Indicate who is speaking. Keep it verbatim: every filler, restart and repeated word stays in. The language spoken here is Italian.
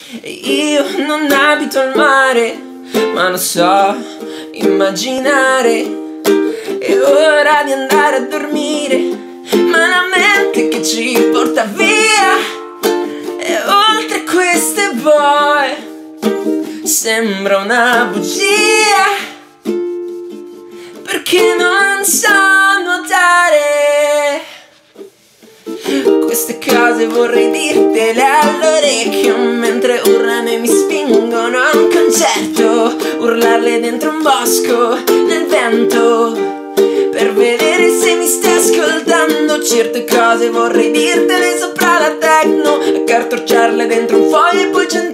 Speaker 1: E io non abito al mare, ma lo so immaginare. È ora di andare a dormire, ma la mente che ci porta via e oltre queste boe sembra una bugia, perché non so nuotare. Queste cose vorrei dirtele all'orecchio mentre urlano e mi spingono a un concerto, urlarle dentro un bosco nel vento per vedere se mi stai ascoltando. Certe cose vorrei dirtele sopra la techno, accartocciarle dentro un foglio e poi